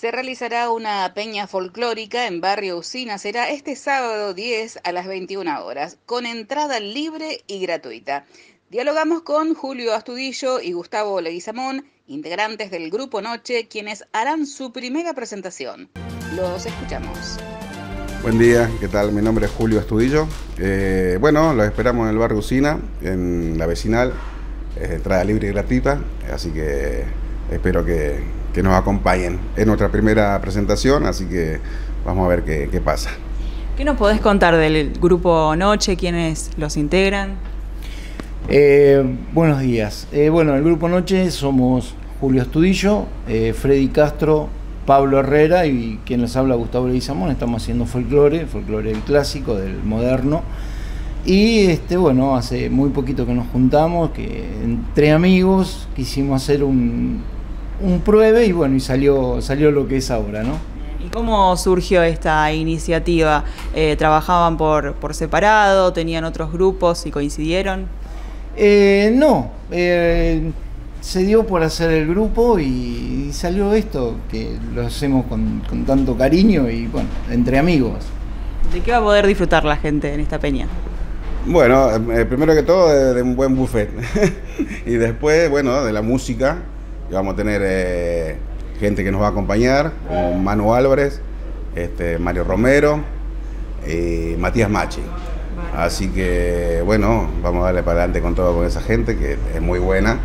Se realizará una peña folclórica en Barrio Usina. Será este sábado 10 a las 21 horas, con entrada libre y gratuita. Dialogamos con Julio Astudillo y Gustavo Leguizamón, integrantes del Grupo Noche, quienes harán su primera presentación. Los escuchamos. Buen día, ¿qué tal? Mi nombre es Julio Astudillo. Bueno, los esperamos en el Barrio Usina, en la vecinal. Entrada libre y gratuita, así que espero que nos acompañen. Es nuestra primera presentación, así que vamos a ver qué pasa. ¿Qué nos podés contar del Grupo Noche? ¿Quiénes los integran? Buenos días. Bueno, el Grupo Noche somos Julio Astudillo, Freddy Castro, Pablo Herrera y quien les habla, Gustavo Leguizamón. Estamos haciendo folclore del clásico, del moderno. Y bueno, hace muy poquito que nos juntamos, que entre amigos quisimos hacer un pruebe y bueno, y salió lo que es ahora, ¿no? ¿Y cómo surgió esta iniciativa? ¿Trabajaban por separado? ¿Tenían otros grupos y coincidieron? No, se dio por hacer el grupo y salió esto, que lo hacemos con tanto cariño y bueno, entre amigos. ¿De qué va a poder disfrutar la gente en esta peña? Bueno, primero que todo de un buen buffet y después, bueno, de la música. Vamos a tener gente que nos va a acompañar, como Manu Álvarez, Mario Romero y Matías Machi. Así que, bueno, vamos a darle para adelante con todo con esa gente que es muy buena.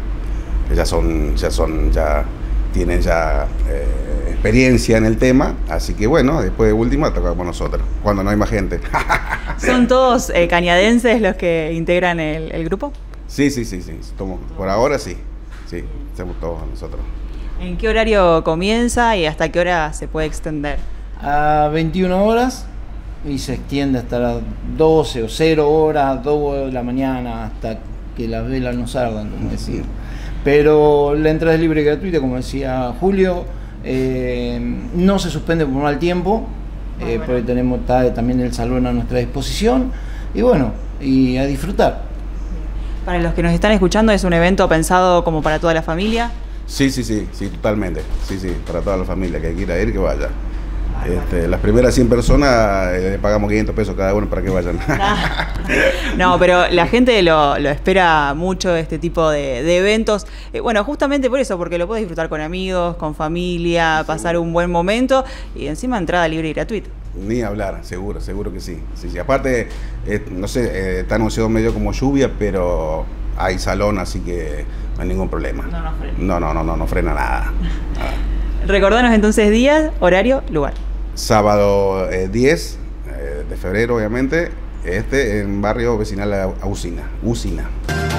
Ya tienen experiencia en el tema, así que bueno, después de última tocamos nosotros, cuando no hay más gente. ¿Son todos cañadenses los que integran el grupo? Sí, por ahora sí, somos todos nosotros. ¿En qué horario comienza y hasta qué hora se puede extender? A 21 horas y se extiende hasta las 12 o 0 horas, 2 de la mañana, hasta que las velas nos ardan, como decir. Pero la entrada es libre y gratuita, como decía Julio. No se suspende por mal tiempo, porque está también el salón a nuestra disposición. Y bueno, y a disfrutar. Para los que nos están escuchando, ¿es un evento pensado como para toda la familia? Sí, totalmente. Sí, para toda la familia que quiera ir, que vaya. Las primeras 100 personas le pagamos 500 pesos cada uno para que vayan. No, pero la gente lo espera mucho, este tipo de eventos. Bueno, justamente por eso, porque lo puedes disfrutar con amigos, con familia, pasar un buen momento y encima entrada libre y gratuita. Ni hablar, seguro que sí. Sí. Aparte, no sé, está anunciado medio como lluvia, pero hay salón, así que no hay ningún problema. No frena nada. Recordanos entonces día, horario, lugar. Sábado 10 de febrero, obviamente, en barrio vecinal Usina.